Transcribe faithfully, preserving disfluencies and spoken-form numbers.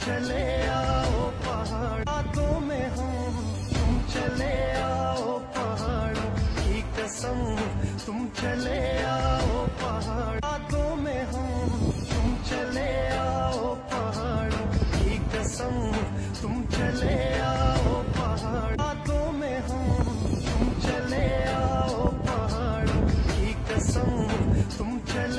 चले आओ पहाड़ों में हम, तुम चले आओ पहाड़ों की कसम, तुम चले आओ पहाड़ों में हम, तुम चले आओ पहाड़ों की कसम, तुम चले आओ पहाड़ों में हम, तुम चले आओ पहाड़ों की कसम, तुम चले